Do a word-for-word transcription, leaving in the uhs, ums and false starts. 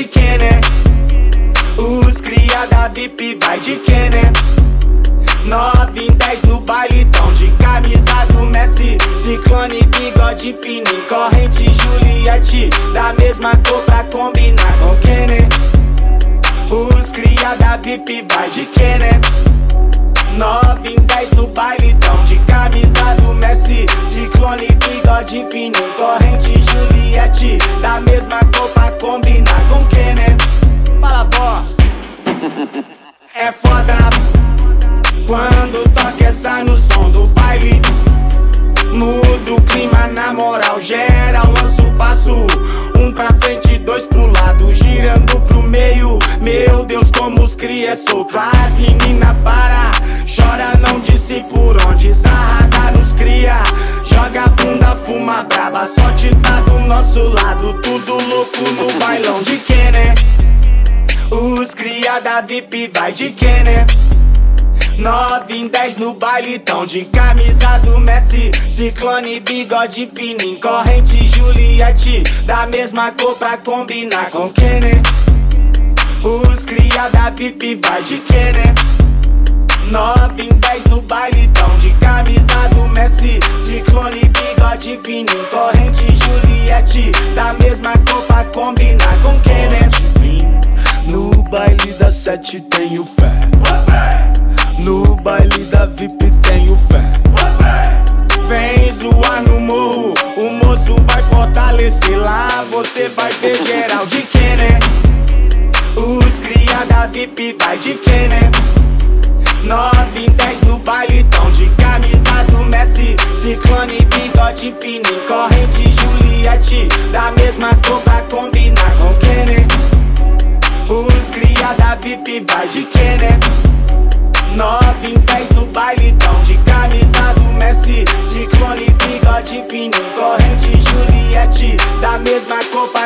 quem, né? Os cria da V I P vai de quem, né? Nove em dez no baile tão de camisa do Messi, Ciclone, bigode fininho, corrente Juliette, da mesma cor pra combinar com quem, né? Os cria da V I P vai de quem, né? Nove em dez no baile tão de camisa do Messi, Ciclone, bigode fininho, corrente Juliette, da mesma cor pra combinar com quem, né? Fala, vó. É foda quando toca essa no som do baile, muda o clima na moral, geral lança o passo, um pra frente, dois pro lado, girando pro meio. Meu Deus, como os cria é solto, as menina para, chora não disse por onde, sarrada nos cria, joga a bunda, fuma braba, sorte tá do nosso lado, tudo louco no bailão de quem, né? Os cria da V I P vai de quem, né? Nove em dez no baile tão de camisa do Messi, Ciclone, bigode fininho, corrente Juliette, da mesma cor pra combinar com quem, né? Os cria da V I P vai de quem, né? Nove em dez no baile tão de camisa do Messi, Ciclone, bigode fininho, corrente Juliette, da mesma cor pra combinar com quem, né? No baile da sete tenho fé, no baile da V I P tenho fé. Vem zoar no morro, o moço vai fortalecer lá, você vai ver geral de quem, né? Os cria da V I P vai de quem, né? Nove em dez no baile tão de camisa do Messi, Ciclone, bigode fininho, corrente Juliette, da mesma cor pra combinar com quem, né? Os cria da V I P vai de quem, né? Nove em dez no baile tão de camisa do Messi, Ciclone, bigode fininho, corrente Juliette, da mesma cor pra